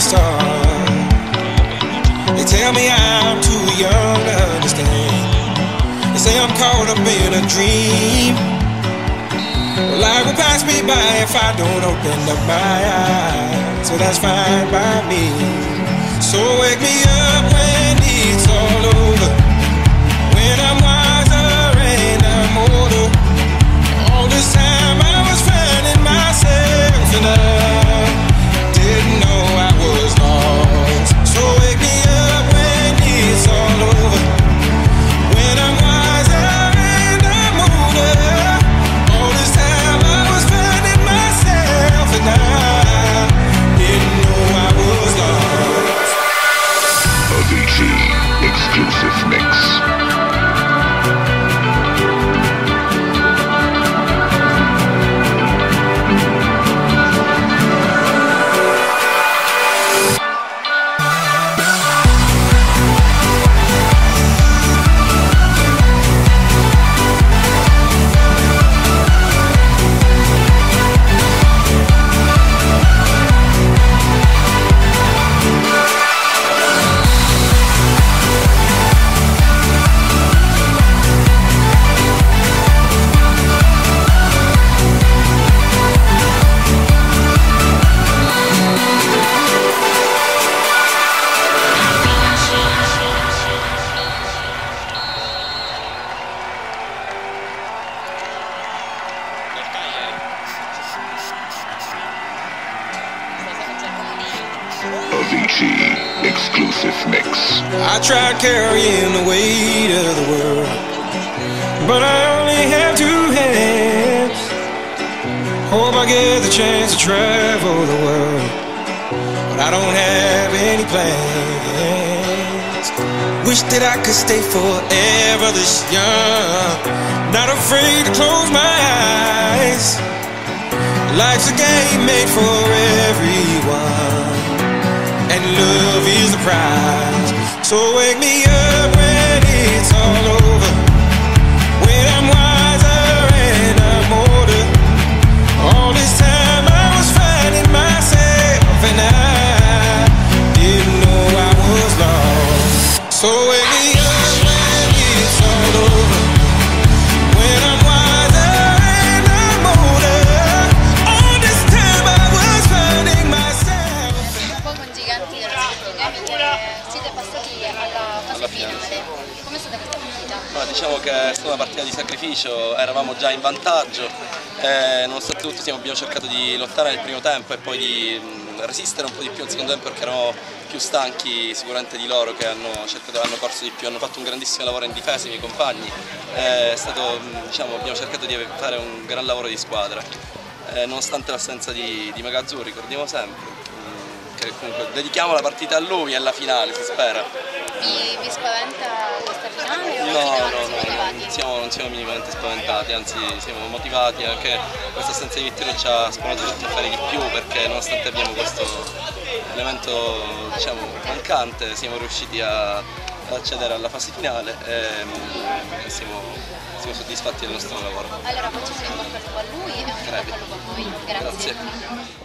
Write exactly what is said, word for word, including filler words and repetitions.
start. They tell me I'm too young to understand. They say I'm caught up in a dream. Life will pass me by if I don't open up my eyes. So that's fine by me. So wake me up when it's all over, when I'm wiser and I'm older. All this time I was finding myself and I didn't know I was lost. So wake me up when it's all over, when I'm wiser and I'm older. All this time I was finding myself and I didn't know I was lost. Avicii exclusive mix. Avicii exclusive mix. I tried carrying the weight of the world, but I only have two hands. Hope I get the chance to travel the world, but I don't have any plans. Wish that I could stay forever this young, not afraid to close my eyes. Life's a game made for everyone, and love is the prize. So wake me up when it's all over, when I'm wiser and I'm older. All this time I was finding myself and I didn't know I was lost. So wake me up when it's all over, when I'm wiser and I'm older. All this time I was finding myself. Giganti della Michele, siete passati alla fase finale. Come è stata questa partita? Ma diciamo che è stata una partita di sacrificio, eravamo già in vantaggio, eh, nonostante tutto abbiamo cercato di lottare nel primo tempo e poi di mh, resistere un po' di più nel secondo tempo, perché eravamo più stanchi sicuramente di loro, che hanno, cercato, hanno corso di più, hanno fatto un grandissimo lavoro in difesa i miei compagni. È stato, diciamo, abbiamo cercato di fare un gran lavoro di squadra, eh, nonostante l'assenza di, di Magazzurri, ricordiamo sempre. Comunque dedichiamo la partita a lui e alla finale, si spera. Vi, vi spaventa questa finale o No, siete no, anzi no, motivati? non siamo, non siamo minimamente spaventati, anzi siamo motivati. Anche questa assenza di Vittorio ci ha sprontato tutti a fare di più, perché nonostante abbiamo questo elemento, diciamo, mancante, siamo riusciti a, ad accedere alla fase finale e siamo, siamo soddisfatti del nostro lavoro. Allora facciamo in bocca al lupo a lui e un bocca al lupo a voi. Grazie. Grazie.